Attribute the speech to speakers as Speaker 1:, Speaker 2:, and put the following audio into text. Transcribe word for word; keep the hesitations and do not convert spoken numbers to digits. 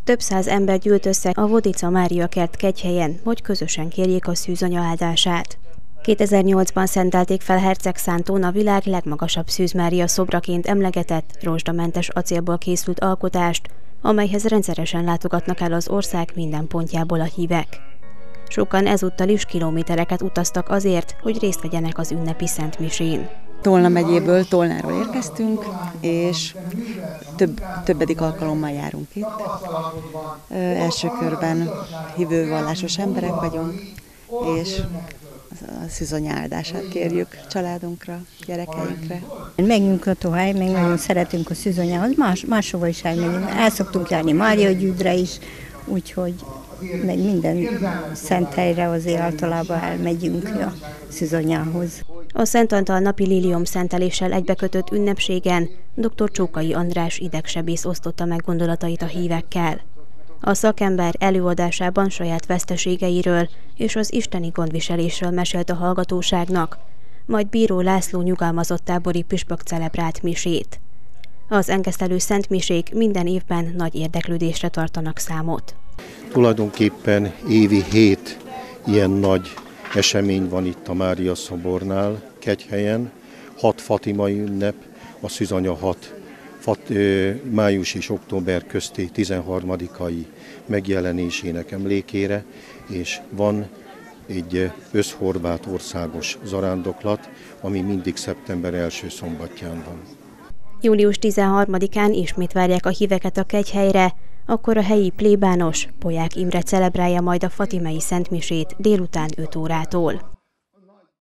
Speaker 1: Több száz ember gyűlt össze a Vodica Mária kert Kegyhelyen, hogy közösen kérjék a szűzanya áldását. kétezer-nyolcban szentelték fel Herceg Szántón a világ legmagasabb Szűz Mária szobraként emlegetett, rozsdamentes acélból készült alkotást, amelyhez rendszeresen látogatnak el az ország minden pontjából a hívek. Sokan ezúttal is kilométereket utaztak azért, hogy részt vegyenek az ünnepi szentmisén.
Speaker 2: Tolna megyéből, Tolnáról érkeztünk, és több, többedik alkalommal járunk itt. Ö, első körben hívő vallásos emberek vagyunk, és a szűzanya áldását kérjük családunkra, gyerekeinkre.
Speaker 3: Megnyugtató hely, meg nagyon szeretünk a szűzanyához, más, máshova is elmegyünk. El szoktunk járni Máriagyűdre is, úgyhogy meg minden szent helyre azért általában elmegyünk a szűzanyához.
Speaker 1: A Szent Antal napi lilium szenteléssel egybekötött ünnepségen dr. Csókai András idegsebész osztotta meg gondolatait a hívekkel. A szakember előadásában saját veszteségeiről és az isteni gondviselésről mesélt a hallgatóságnak, majd Bíró László nyugalmazott tábori püspök celebrált misét. Az engesztelő szentmisék minden évben nagy érdeklődésre tartanak számot.
Speaker 4: Tulajdonképpen évi hét ilyen nagy esemény van itt a Mária szobornál, Kegyhelyen. Hat fatimai ünnep, a szűzanya hat fat, ö, május és október közti tizenharmadikai megjelenésének emlékére, és van egy összhorvát országos zarándoklat, ami mindig szeptember első szombatján van.
Speaker 1: július tizenharmadikán ismét várják a híveket a Kegyhelyre, akkor a helyi plébános Polyák Imre celebrálja majd a fatimai szentmisét délután öt órától.